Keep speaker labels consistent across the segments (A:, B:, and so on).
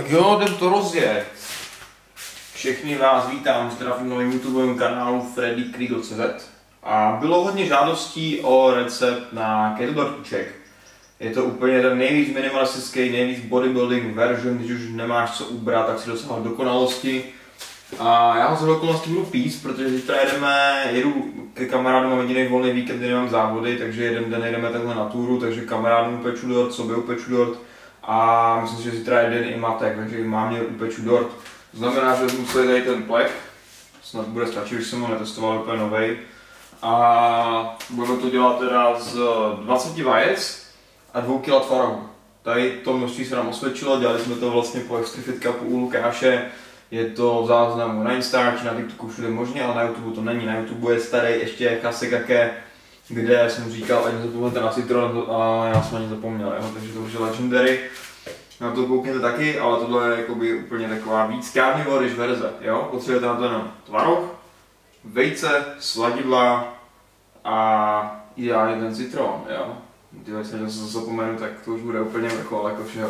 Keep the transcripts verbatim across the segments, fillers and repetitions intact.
A: Tak jo, jdem to rozjet. Všechny vás vítám, zdravím na YouTubeovém kanálu freddy creek tečka cé zet. A bylo hodně žádostí o recept na kettlebell Je to úplně ten nejvíc minimalistický, nejvíc bodybuilding version, když už nemáš co ubrat, tak si dosáhl dokonalosti. A já ho za dokonalosti budu píct, protože zítra jedeme, jedu ke kamarádům, mám jediný volný víkend, kdy nemám závody, takže jeden den jdeme takhle na túru, takže kamarádům upeču dort, sobě upeču dort. A myslím si, že zítra jeden i Matek, takže i mámě upeču dort. To znamená, že museli tady ten plek, snad bude stačit, když jsem ho netestoval úplně novej. A budeme to dělat teda z dvaceti vajec a dvou kil tvarohu. Tady to množství se nám osvědčilo, dělali jsme to vlastně po Extreme Fit Cupu u Lukáše. Je to v záznamu na Instači, na TikToku všude možně, ale na YouTube to není. Na YouTube je starý ještě Kasekaké, kde jsem říkal, ani zapomeňte na citron a já jsem ani zapomněl, jo? Takže to už je legendary. Na to koukněte taky, ale tohle je jakoby úplně taková víc carnivore verze, jo? Potřebujete na to jenom tvaroh, vejce, sladidla a ideálně ten citron, jo? Když se něco zapomenu, tak to už bude úplně vrchol jako všeho.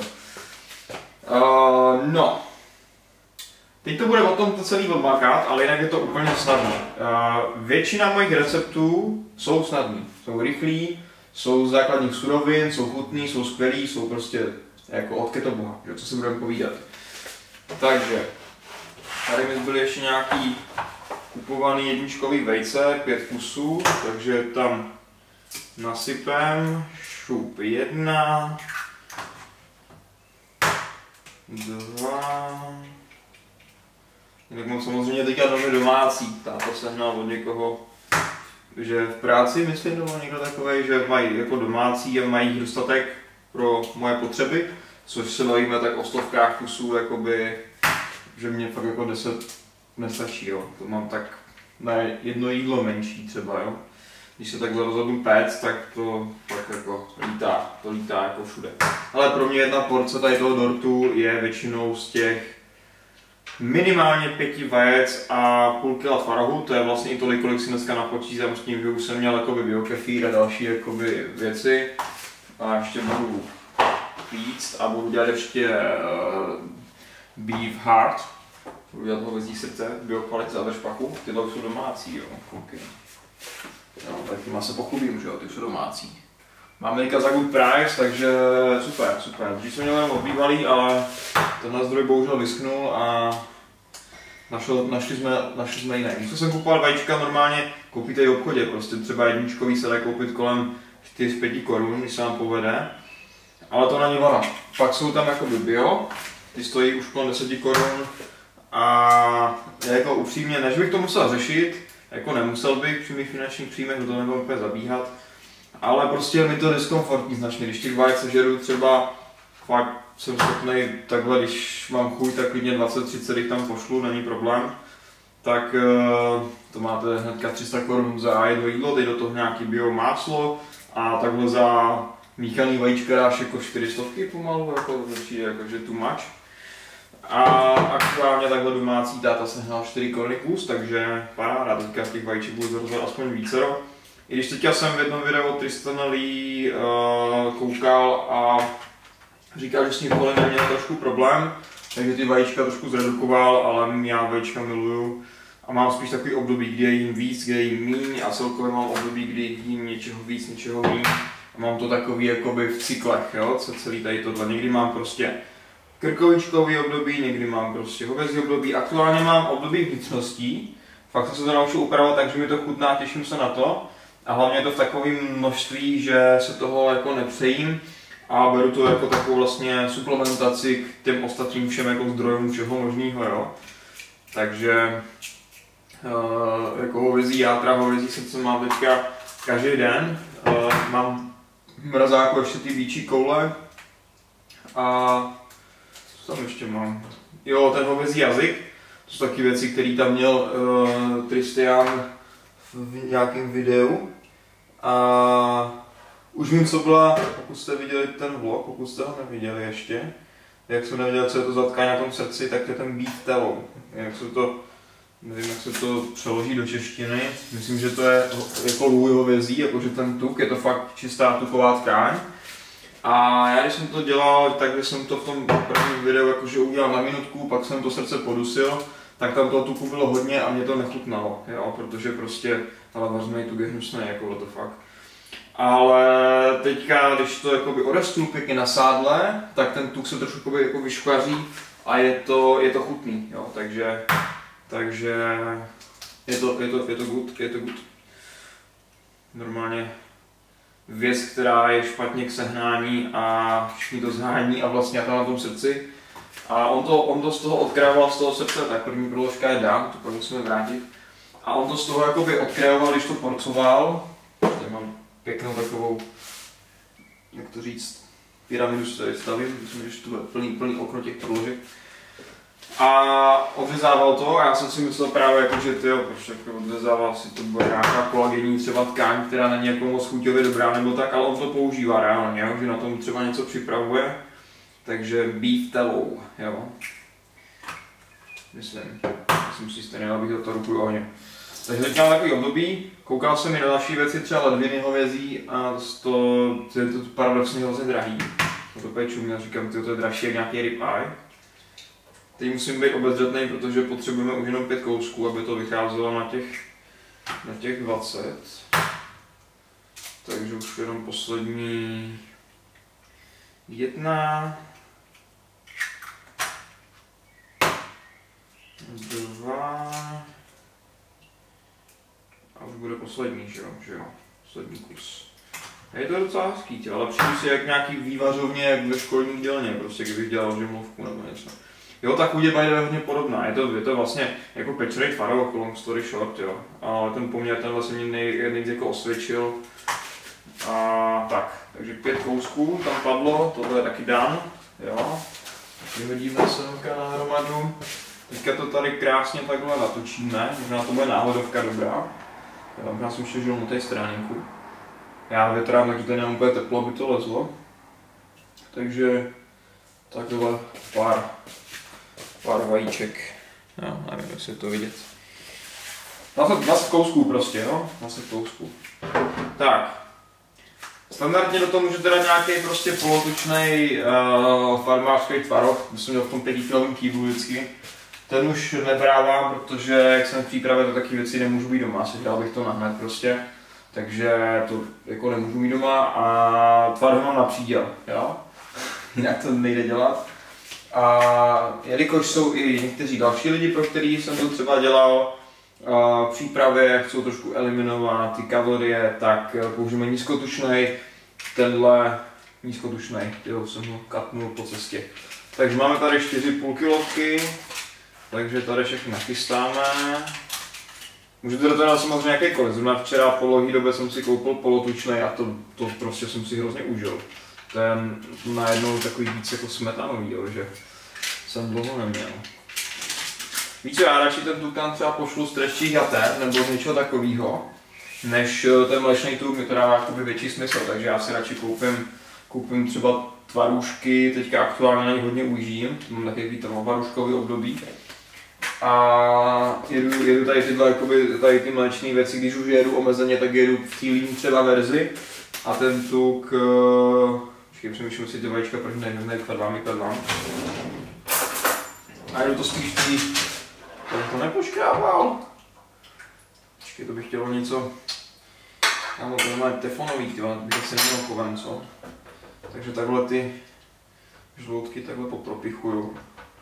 A: Uh, no. Teď to bude o tom to celý odmakat, ale jinak je to úplně snadné. Uh, většina mojich receptů jsou snadný, jsou rychlí, jsou z základních surovin, jsou chutný, jsou skvělý, jsou prostě jako od ketoboha, že, co si budeme povídat. Takže, tady mi zbyly ještě nějaký kupovaný jedničkový vejce, pět kusů, takže tam nasypem šup jedna, dva, jinak mám samozřejmě teďka velmi domácí, táto sehnal od někoho, že v práci, myslím, nebo někdo takovej, že mají jako domácí a mají dostatek pro moje potřeby, což se bavíme tak o stovkách kusů, jakoby, že mě fakt jako deset nestačí, jo. To mám tak na jedno jídlo menší třeba, jo. Když se takhle rozhodnu péct, tak to tak jako lítá, to lítá jako všude. Ale pro mě jedna porce tady toho dortu je většinou z těch minimálně pěti vajec a půl kila tvarohu, to je vlastně i tolik, kolik si dneska napočítám s tím, že už jsem měl jakoby biokefír a další jakoby věci. A ještě budu pít a budu dělat ještě uh, beef heart, budu dělat hovězí srdce, biokvality a špachu, tyhle už jsou domácí, jo, okay. No, tak těma se pochlubím, že jo, ty jsou domácí. Máme teďka za good price, takže super, super. Když jsem měl jenom obývalý, ale tenhle zdroj bohužel vyschnul a našel, našli, jsme, našli jsme jiné. Když jsem kupoval vajíčka, normálně koupíte i v obchodě, prostě třeba jedničkový se dá koupit kolem čtyři až pět korun, když se vám povede. Ale to není ono. Pak jsou tam jakoby bio, ty stojí už kolem deset korun a jako upřímně, než bych to musel řešit, jako nemusel bych při mých finančních příjmech, do toho nebudu úplně zabíhat. Ale prostě je mi to diskomfortní značně, když těch vajec sežeru třeba, fakt jsem schopný takhle, když mám chuť, tak klidně dvacet třicet jich tam pošlu, není problém. Tak to máte hnedka tři sta korun za jedno jídlo, teď do toho nějaký bio máslo a takhle za míchaný vajíčka dáš jako čtyři stovky pomalu, jako začít jakože too much. A aktuálně takhle domácí táta sehnal čtyři koruny kus, takže paráda, teďka z těch vajíček budu zařazovat aspoň vícero. I když teďka jsem v jednom videu od Tristana Lee uh, koukal a říkal, že s ním polenem měl trošku problém, takže ty vajíčka trošku zredukoval, ale já vajíčka miluju. A mám spíš takový období, kdy jím víc, kdy jím míň a celkově mám období, kdy jím něčeho víc, něčeho míň. A mám to takový jakoby v cyklech, jo, co celý tady tohle. Někdy mám prostě krkovičkový období, někdy mám prostě hovězí období. Aktuálně mám období vnitřností. Fakt jsem se to naučil upravovat, takže mi to chutná, těším se na to. A hlavně je to v takovém množství, že se toho jako nepřejím a beru to jako takovou vlastně suplementaci k těm ostatním všem jako zdrojům všeho možného, jo. Takže uh, jako hovězí játra, hovězí srdce mám teďka každý den. Uh, mám v mrazáku ještě ty víčí koule a co tam ještě mám? Jo, ten hovězí jazyk, to jsou taky věci, které tam měl uh, Tristian v nějakém videu. A už vím, co byla, pokud jste viděli ten vlog, pokud jste ho neviděli ještě, jak jsem neviděl, co je to za tkáň na tom srdci, tak to je ten beef tallow. Jak se to, nevím, jak se to přeloží do češtiny, myslím, že to je jako lůj hovězí, jakože ten tuk, je to fakt čistá tuková tkáň. A já když jsem to dělal, tak jsem to v tom prvním videu jakože udělal na minutku, pak jsem to srdce podusil, tak tam toho tuku bylo hodně a mě to nechutnalo, jo, protože prostě, ale vařnej tuk je hnusný, jako to fakt. Ale teďka, když to jakoby odestnu pěkně na sádle, tak ten tuk se trošku jako vyškvaří a je to, je to chutný, jo, takže, takže je to, je to, je to good, je to good. Normálně věc, která je špatně k sehnání a všichni to zhání a vlastně já to na tom srdci. A on to, on to z toho odkrajoval z toho srdce, tak první proložka je dám, to pak musíme vrátit. A on to z toho jakoby odkrajoval, když to porcoval. Tady mám pěknou takovou, jak to říct, pyramidu se tady stavím, myslím, že to bude plný, plný okno těch proložek. A odřezával to a já jsem si myslel právě jako, že tyjo, proč jako odřezával si to bude nějaká kolagenní třeba tkáň, která není jako moc chuťově dobrá nebo tak, ale on to používá reálně, jo? Že na tom třeba něco připravuje. Takže beef tallow, jo. Myslím, myslím si stejně, abych do toho ruku ohně. Takže teď mám takový období, koukal jsem i na další věci, třeba ledviny hovězí a to, to je to paradoxně hrozně drahý. To peču mě říkám, tyjo, to je dražší jak nějaký ribeye. Teď musím být obezřetný, protože potřebujeme už jenom pět kousků, aby to vycházelo na těch, na těch dvacet. Takže už jenom poslední jedna, dva a už bude poslední, že jo, že jo, poslední kus. A je to docela hezký, ale přijdu si jak nějaký vývařovně, jak ve školní dělně, prostě kdybych dělal žemlovku nebo něco. Jo, ta chuť je hodně podobná, je to, je to vlastně jako pečený tvaroh, long story short, jo. Ale ten poměr tenhle se mě nej, nejvíc jako osvědčil. A tak, takže pět kousků tam padlo, tohle je taky dán, jo. Vyhodíme semka na hromadu. Teďka to tady krásně takhle natočíme, možná to bude náhodovka dobrá. Já možná jsem ještě žil na té stránku. Já větrám, takže tady nemám úplně teplo, aby to lezlo. Takže takhle pár, pár vajíček. Jo, nevím, jestli je to vidět. dvacet kousků prostě, jo? dvacet kousků. Tak. Standardně do toho můžete dát nějaký prostě polotučnej uh, farmářský tvaroh, to jsem měl v tom pětikilovém kýblu vždycky. Ten už nebrávám, protože jak jsem v přípravě, to taky věci nemůžu být doma, sežral bych to nahned prostě. Takže to jako nemůžu mít doma a tvaroh mám na příděl, jo? Jinak to nejde dělat. A jelikož jsou i někteří další lidi, pro který jsem to třeba dělal, v přípravě chcou trošku eliminovat ty kalorie, tak použijeme nízkotučnej, tenhle nízkotučnej, jo, jsem ho katnul po cestě. Takže máme tady čtyři půl kilovky, takže tady všechny nachystáme. Můžete do toho dát samozřejmě jakýkoliv, zrovna včera po dlouhý době jsem si koupil polotučnej a to, to prostě jsem si hrozně užil. Ten najednou takový víc jako smetanový, jo, že jsem dlouho neměl. Víš co, já radši ten tuk tam třeba pošlu z treštích jater nebo z něčeho takového, než ten mlečný tuk, mi to dává jakoby větší smysl, takže já si radši koupím, koupím třeba tvarůžky, teďka aktuálně na nich hodně ujíždím, mám takový tvaruškový období. A jedu, jedu tady tyhle jakoby, tady ty mléčné věci, když už jedu omezeně, tak jedu v té líní třeba verzi. A ten tuk, počkej, přemýšlím si ty vajíčka, proč nevím, nekladám, nekladám. A jedu to spíš tý, ten to nepoškrával. Počkej, to bych chtělo něco, já mám to máme teflonový, tyhle, bych asi neměl chovem, co? Takže takhle ty žloutky takhle popropichuju.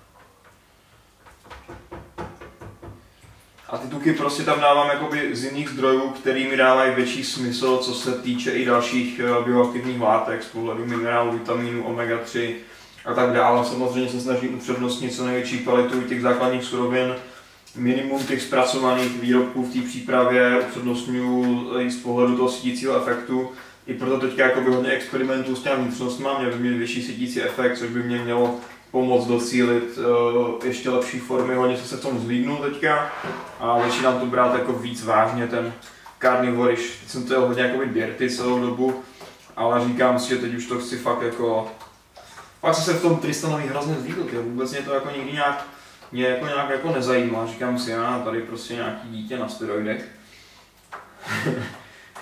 A: A ty tuky prostě tam dávám jakoby z jiných zdrojů, který mi dávají větší smysl, co se týče i dalších bioaktivních látek, z pohledu minerálů, vitamínů, omega tři a tak dále. Samozřejmě se snažím upřednostnit co největší kvalitu těch základních surovin, minimum těch zpracovaných výrobků v té přípravě, upřednostňuji i z pohledu toho sítícího efektu. I proto teďka jakoby hodně experimentuju s těmi vnitřnostmi, měl by mít vyšší sítící efekt, což by mě mělo pomoct docílit uh, ještě lepší formy, hodně jsem se v tom zlídnul teďka a začínám to brát jako víc vážně ten carnivoriš. Teď jsem to jel hodně jakoby dirty celou dobu, ale říkám si, že teď už to chci fakt jako... Fakt jsem se v tom Tristanovi hrozně zlídl, vůbec mě to jako nikdy nějak, mě jako nějak jako nezajímá, říkám si, já tady prostě nějaký dítě na steroidech.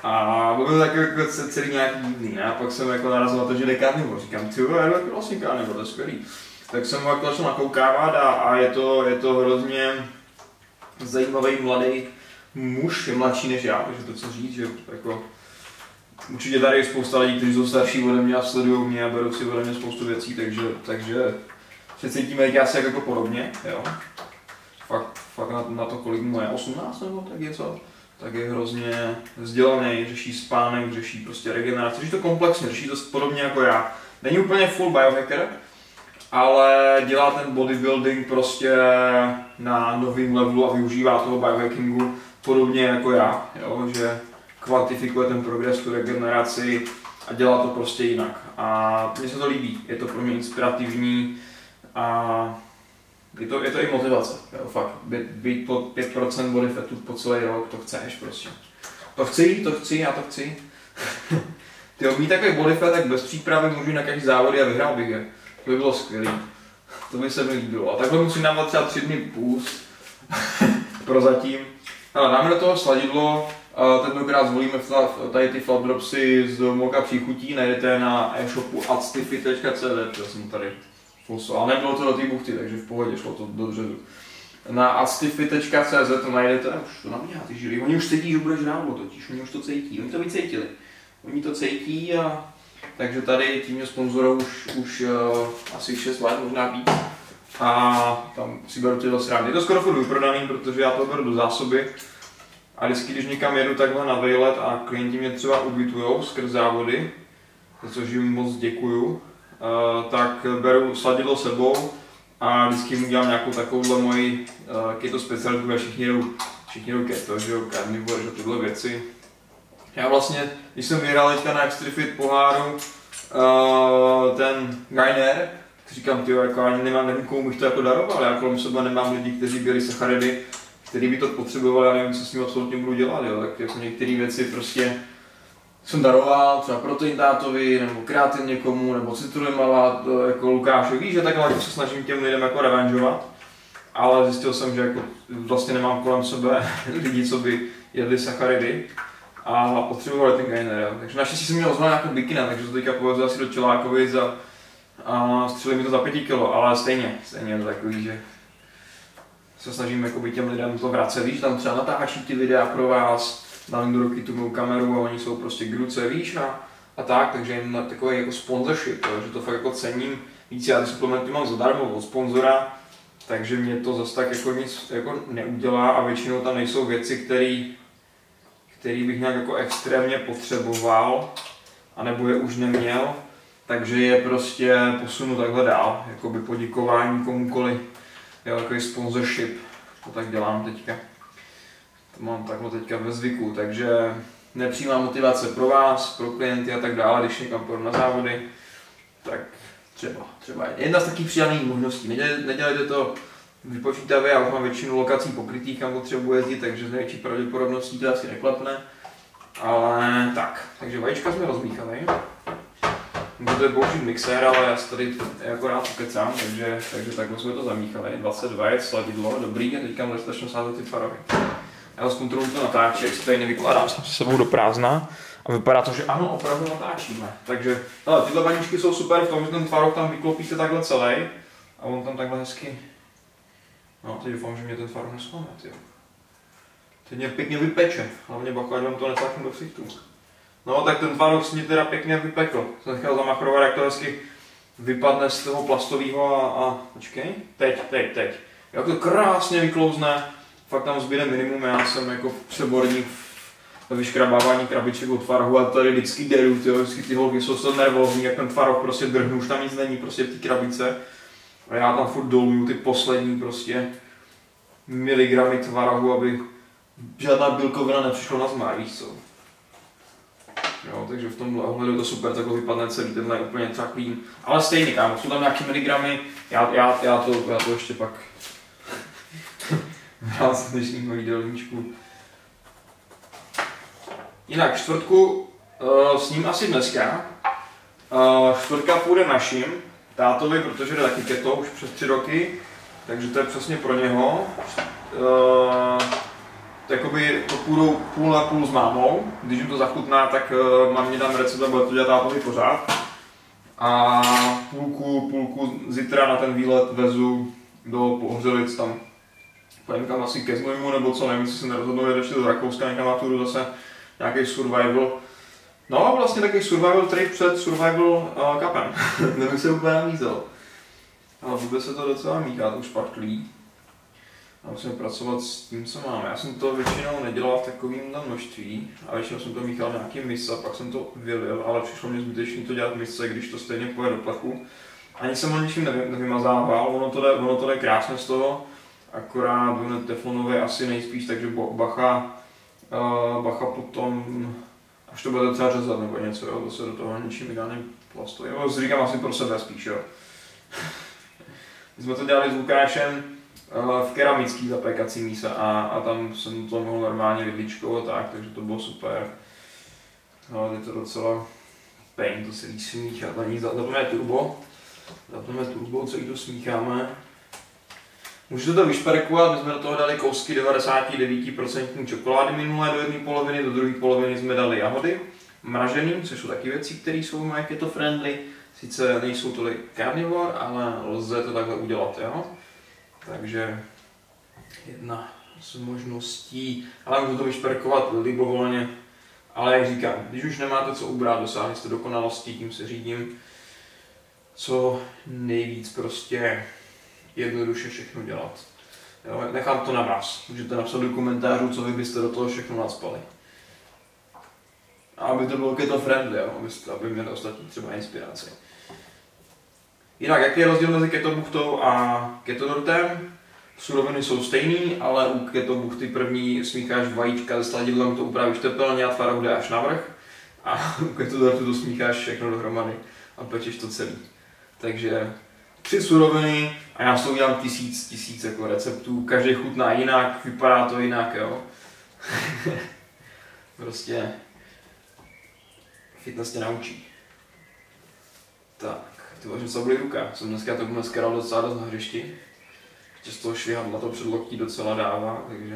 A: A byl taky jako celý nějaký divný, ne? A pak jsem jako narazil na to, že jde carnivore. Říkám, ty jo, je to vlastně carnivore, to je skvělý. Tak jsem ho jako začal nakoukávat a, a je, to, je to hrozně zajímavý mladý muž, je mladší než já, takže to co říct, že jako určitě tady je spousta lidí, kteří jsou starší ode mě a sledují mě a berou si ode mě spoustu věcí, takže, takže se cítíme jak asi jako podobně, jo. Fakt, fakt na, na to, kolik mu je, osmnáct nebo tak je co, tak je hrozně vzdělaný, řeší spánek, řeší prostě regeneraci, řeší to komplexně, řeší to podobně jako já. Není úplně full biohacker, ale dělá ten bodybuilding prostě na novém levelu a využívá toho biohackingu podobně jako já, jo, že kvantifikuje ten progres, tu regeneraci a dělá to prostě jinak. A mně se to líbí, je to pro mě inspirativní a je to, je to i motivace, jo, fakt, být, být pod pět procent body fatu po celý rok, to chceš prostě. To chci, to chci, já to chci. Tyjo, mít takový body fat, tak bez přípravy můžu na každý závody a vyhrál bych je. To by bylo skvělý. To by se mi líbilo. A takhle musím dávat třeba tři dny půst. Prozatím. Ale dáme do toho sladidlo. Tentokrát zvolíme tady ty flat dropsy z Moka příchutí. Najdete na e-shopu actify tečka cé zet. Já jsem tady fuso. Ale nebylo to do té buchty, takže v pohodě, šlo to do dřezu. Na actify tečka cé zet to najdete. Už to nabíhá ty žily. Oni už cítí, že bude žrádlo totiž. Oni už to cítí. Oni to vycítili. Oni to cítí a takže tady tím sponzorou už, už uh, asi šest let, možná víc. A tam si beru tyhle srandy. Je to skoro furt vyprodaný, protože já to beru do zásoby. A vždycky, když někam jedu takhle na vejlet a klienti mě třeba ubytujou skrz závody, za což jim moc děkuju, uh, tak beru sladidlo sebou a vždycky mu dělám nějakou takovouhle moji uh, keto specialitu, a všichni jdou, všichni jdou keto, že jo, carnivore, že tyhle věci. Já vlastně, když jsem vyhrál teďka na Extrafit poháru uh, ten Gainer, tak říkám, tyjo, jako ani nemám, nevím, komu bych to jako daroval, já kolem sebe nemám lidi, kteří byli sacharidy, kteří by to potřebovali, já nevím, co s tím absolutně budu dělat, jo, tak jako některé věci prostě jsem daroval, třeba protein tátovi, nebo kreatin někomu, nebo citrullimala, jako Lukášovi, víš, že takhle jako se snažím těm lidem jako revanžovat, ale zjistil jsem, že jako vlastně nemám kolem sebe lidi, co by jedli sacharidy. A potřebovali ten gainer, jo. Takže naštěstí jsem měl ozvat nějakou bikina, takže to teďka povezu asi do Čelákovic a, a střelili mi to za pět kilo, ale stejně, stejně je to takový, že se snažím jakoby těm lidem to vracet, víš, tam třeba natáčí ty videa pro vás, dám do ruky tu mou kameru a oni jsou prostě k ruce, víš, a, a tak, takže jim na takový jako sponsorship, jo, že to fakt jako cením, víc já ty suplementy mám zadarmo od sponzora, takže mě to zase tak jako nic jako neudělá a většinou tam nejsou věci, které který bych nějak jako extrémně potřeboval, anebo je už neměl, takže je prostě posunu takhle dál, jakoby poděkování komukoliv, jo, takový sponsorship, to tak dělám teďka, to mám takhle teďka ve zvyku, takže nepřímá motivace pro vás, pro klienty a tak dále, když někam půjdu na závody, tak třeba, třeba jedna z takových příjemných možností, nedělejte, nedělejte to vypočítavě, já už mám většinu lokací pokrytých, kam potřebuji jezdit, takže z největší pravděpodobností to asi neklepne. Ale tak, takže vajíčka jsme rozmíchali. To je boží mixér, ale já si tady jako rád ukecám, takže, takže takhle jsme to zamíchali. dvacet vajec, sladidlo, dobrý, a teďka můžete začnu sázet ty tvarohy. Já vás kontroluji to natáčí, jak si tady nevykládám sám se sebou do prázdna. A vypadá to, že ano, opravdu natáčíme. Takže ale tyhle vaničky jsou super v tom, že ten tvaroh tam vyklopíte takhle celý a on tam takhle hezky. No, teď doufám, že mě ten tvaroh nesklame, jo. Teď mě pěkně vypeče, hlavně bacha, ať vám to necáknu do ksichtu. No, tak ten tvaroh mě teda pěkně vypekl. Jsem nechal zamachrovat, jak to hezky vypadne z toho plastového a, a... počkej, teď, teď, teď. Jak to krásně vyklouzne, fakt tam zbyde minimum, já jsem jako přeborník ve vyškrabávání krabiček od tvarohu a tady vždycky deru, tyjo, vždycky ty holky jsou to nervózní, jak ten tvaroh prostě drhnu, už tam nic není prostě v té krabice. A já tam furt doluju ty poslední prostě miligramy tvarohu, aby žádná bílkovina nepřišla na zmar, víš co. Jo, takže v tomhle ohledu je to super, takhle vypadne celý, tenhle je úplně třeba clean. Ale stejně, kámo, jsou tam nějaký miligramy, já, já, já, to, já to ještě pak vrát z dnešního jídelníčku. Jinak čtvrtku uh, s ním asi dneska. Uh, čtvrtka půjde našim tátovi, protože jde taky keto už přes tři roky, takže to je přesně pro něho. Uh, jakoby to půjdu půl na půl s mámou, když jim to zachutná, tak uh, mám mě dám recept a bude to dělat tátovi pořád. A půlku, půlku zítra na ten výlet vezu do Pohřelic, tam pojďme kam asi ke Znojmu nebo co, nevím, co se nerozhodnou, jde ještě do Rakouska, někam na turu zase nějaký survival. No a vlastně takový survival trip před survival uh, cupem, nevím, se úplně namízel. Ale vůbec se to docela míchá, to už špartlí. A musíme pracovat s tím, co máme. Já jsem to většinou nedělal v takovém množství a většinou jsem to míchal v nějakém misce, pak jsem to vylil, ale přišlo mě zbytečný to dělat v misce, když to stejně pojede do plechu. Ani jsem ho ničím nevy, nevymazával, ono to, jde, ono to jde krásně z toho, akorát on teflonový asi nejspíš, takže bacha, uh, bacha potom, až to bude třeba řezat nebo něco, jo, to se do toho ničím vydáným plastu. Jo, říkám asi pro sebe spíš, jo. My jsme to dělali s Lukášem v keramický zapékací míse a, a tam jsem to mohl normálně vidličkou a tak, takže to bylo super. No, je to docela pain, to se líp smíchat. Zapneme turbo, zapneme turbo, celý to smícháme. Můžete to vyšperkovat, my jsme do toho dali kousky devadesát devět procent čokolády minulé do jedné poloviny, do druhé poloviny jsme dali jahody mražený, což jsou taky věci, které jsou moje keto friendly. Sice nejsou tolik carnivore, ale lze to takhle udělat, jo? Takže jedna z možností, ale můžete to vyšperkovat libovolně. Ale jak říkám, když už nemáte co ubrat, dosáhli jste dokonalosti, tím se řídím, co nejvíc prostě jednoduše všechno dělat. Jo, nechám to na vás. Můžete napsat do komentářů, co vy byste do toho všechno nacpali. A aby to bylo keto friendly, jo? Abyste, aby měli ostatní třeba inspiraci. Jinak, jaký je rozdíl mezi ketobuchtou a ketodortem? Suroviny jsou stejný, ale u ketobuchty první smícháš vajíčka se sladidlem, to upravíš tepelně a tvaroh jde až navrch. A u ketodortu to smícháš všechno dohromady a pečeš to celý. Takže tři suroviny a já s toho udělám tisíc, tisíc jako receptů, každý chutná jinak, vypadá to jinak, jo. Prostě fitness tě naučí. Tak, ty vážně se bude ruka, jsem dneska to dneska dal docela dost na hřišti. Ještě z toho švihadla to předloktí docela dává, takže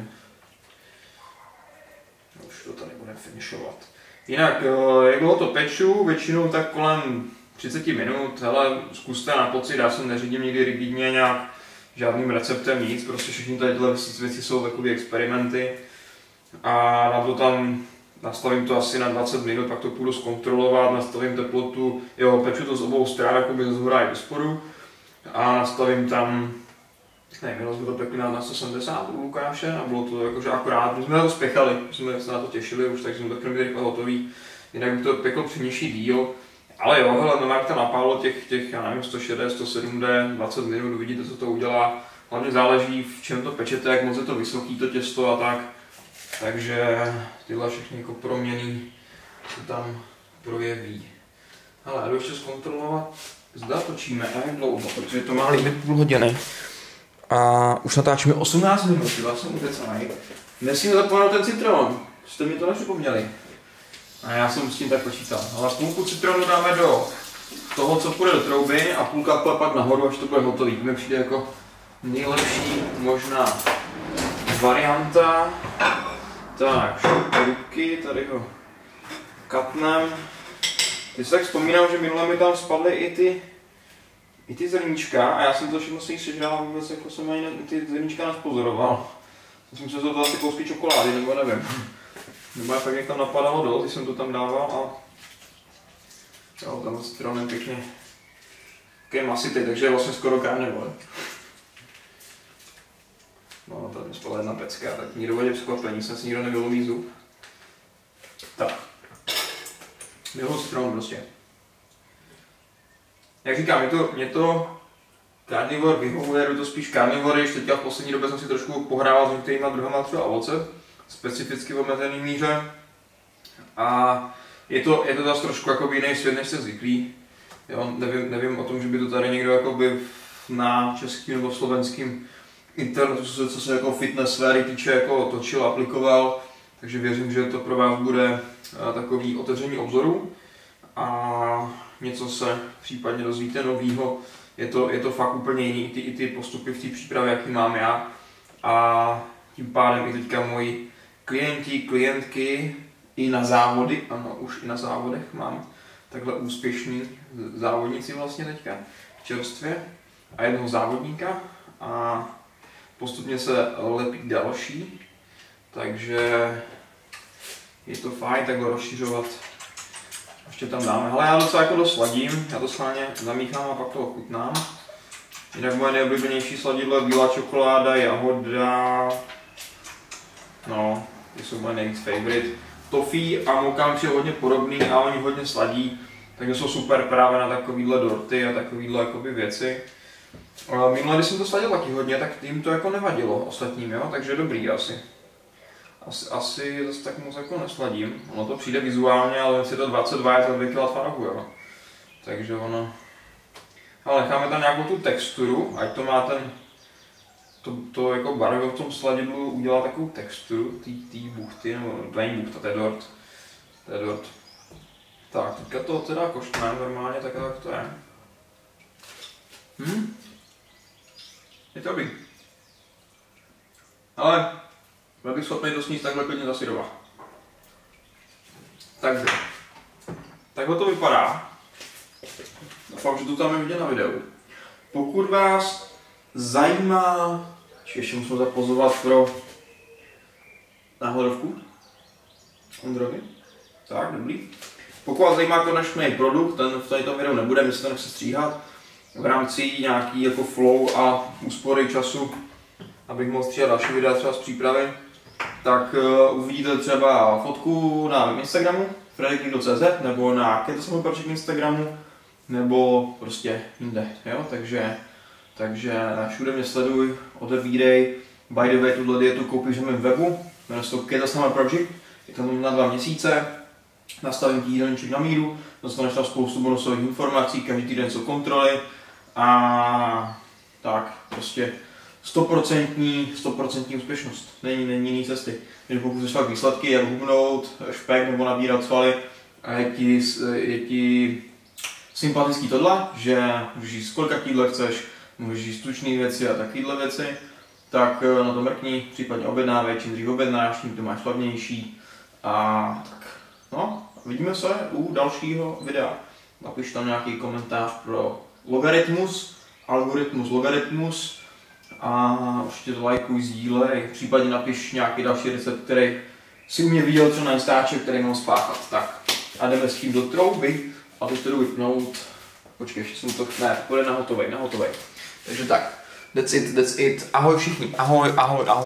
A: už to tady budeme finišovat. Jinak, jak dlouho to peču, většinou tak kolem třicet minut, hele, zkuste na pocit, já se neřídím nikdy rigidně nějak žádným receptem nic, prostě všechny tyhle věci jsou takové experimenty a na to tam nastavím to asi na dvacet minut, pak to půjdu zkontrolovat, nastavím teplotu, jo, peču to z obou stran, jakoby ze zhora i do spodu a nastavím tam, nevím, jenom jsme to pekli na sto sedmdesát u Lukáše a bylo to jakože akorát, my jsme to spěchali, jsme se na to těšili už, takže jsme to chtěli rychle hotový, jinak by to peklo při nižší díl. Ale jo, hele, no jak to napálo těch, těch, já nevím, sto šedesát, sto sedmdesát, dvacet minut, uvidíte, co to udělá. Hlavně záleží, v čem to pečete, jak moc je to vysoký, to těsto a tak. Takže tyhle všechny jako proměny se tam projeví. Hele, jdu ještě zkontrolovat, zda točíme a jak dlouho, protože to má limit půl hodiny. A už natáčíme osmnáct minut, já jsem ukecanej. Nesmím zapomenout ten citron, jste mi to nepřipomněli. A já jsem s tím tak počítal. Ale půlku citronu dáme do toho, co půjde do trouby a půlka půjde pak nahoru, až to bude hotový. To mi přijde jako nejlepší možná varianta. Tak, ruky, tady ho katnem. Teď si tak vzpomínám, že minule mi tam spadly i ty, i ty zrníčka a já jsem to všechno si jich sežral a vůbec jako jsem ani ty zrníčka nespozoroval. Myslím, že to bylo asi kousky čokolády, nebo nevím. Nebo fakt jak tam napadalo dost, když jsem to tam dával a jo, tam citronem pěkně takový masitý, takže je vlastně skoro carnivore. No, tady mi spadla jedna pecka, tak nikdo bude překvapení, jsem si nikdo nevyloví zub. Tak. Miluji citron prostě. Jak říkám, mě to, mě to carnivore vyhovuje, jdu to spíš carnivore, ještě teďka v poslední době jsem si trošku pohrával s některýma druhama třeba ovoce, specificky v omezený míře. A je to, je to zase trošku jakoby jiný svět, než jste zvyklí. Jo, nevím, nevím o tom, že by to tady někdo jakoby na českým nebo slovenským internetu, co se jako fitness sféry týče, jako točil, aplikoval. Takže věřím, že to pro vás bude takový otevření obzoru a něco se případně dozvíte novýho. Je to, je to fakt úplně jiný, i ty, i ty postupy v té přípravě, jaký mám já. A tím pádem i teďka moji klienti, klientky i na závody, ano, už i na závodech mám takhle úspěšný závodníci vlastně teďka čerstvě a jednoho závodníka a postupně se lepí další, takže je to fajn takhle rozšiřovat. Ještě tam dáme, hele, já docela jako dost sladím, já to schválně zamíchám a pak to ochutnám. Jinak moje nejoblíbenější sladidlo je bílá čokoláda, jahoda, no, ty jsou moje nejvíc favorite. Toffee a mocha mi hodně podobný a oni hodně sladí, takže jsou super právě na takovýhle dorty a takovýhle jakoby věci. Minule, když jsem to sladil taky hodně, tak jim to jako nevadilo ostatním, jo, takže dobrý asi. Asi, asi zase tak moc jako nesladím, ono to přijde vizuálně, ale si to dvacet dva je to dvě kila tvarohu, jo. Takže ono... Ale necháme tam nějakou tu texturu, ať to má ten... To, to jako barvivo v tom sladidlu udělá takovou texturu, té buchty, nebo to není buchta, to je dort. To je dort. Tak, teďka to teda koštneme normálně, tak jak to je. Hm? Je to dobrý. Ale byl bych schopný to sníst takhle klidně za syrova. Takže, takhle to vypadá. Doufám, že to tam je vidět na videu. Pokud vás zajímá, ještě musím zapozovat pro náhledovku Ondrovi. Tak, dobrý. Pokud vás zajímá konečný produkt, ten v tomto videu nebude, my se to nechce stříhat. V rámci nějaký jako flow a úspory času, abych mohl stříhat další videa třeba z přípravy, tak uh, uvidíte třeba fotku na mém Instagramu fredrik tečka cé zet nebo na ketosamoparček Instagramu, nebo prostě jinde, jo, takže, takže všude mě sleduj, odebírej, by the way, tuhle dietu koupíš na mém webu, jmenuje se to ketosamoparček, je tam na dva měsíce, nastavím ti jídelníček na míru, dostaneš tam spoustu bonusových informací, každý týden jsou kontroly a tak prostě sto procent úspěšnost, není, není jiný cesty. Když pokud chceš fakt výsledky, jak hubnout, špek nebo nabírat svaly a je ti, je ti sympatický tohle, že můžeš jíst kolika jídle chceš, můžeš jíst tučné věci a takovéhle věci, tak na to mrkni, případně objednávej, čím dřív objednáš, tím to máš slavnější a tak. No, vidíme se u dalšího videa. Napiš tam nějaký komentář pro logaritmus, algoritmus, logaritmus a určitě to lajkuj, sdílej, případně napiš nějaký další recept, který si u mě viděl třeba na Instaček, který mám spáchat. Tak a jdeme s tím do trouby a teď to jdu vypnout. Počkej, ještě jsem to, ne, půjde na hotovej, na hotovej. Takže tak, that's it, that's it. Ahoj všichni, ahoj, ahoj, ahoj.